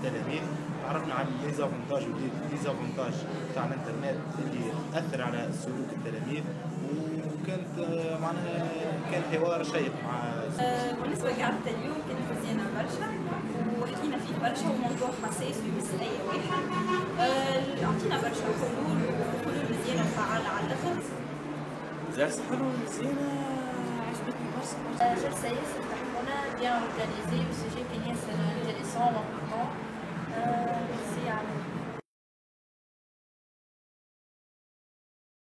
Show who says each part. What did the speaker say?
Speaker 1: التلاميذ، تعرفنا على ليزافونتاج وديزافونتاج تاع الانترنت اللي أثر على سلوك التلاميذ، وكانت معناها كان حوار شيق مع
Speaker 2: بالنسبة لقعدة اليوم كانت مزيانة برشا وحكينا فيه برشا وموضوع حساس ويمس أي واحد. أعطينا برشا حلول مزيانة وفعالة على الآخر.
Speaker 3: جلسة حلوة مزيانة عجبتني برشا.
Speaker 2: جلسة ياسر تحكونا بيان أورجانيزي والسوجي كان ياسر انتيريسون وامبورطون.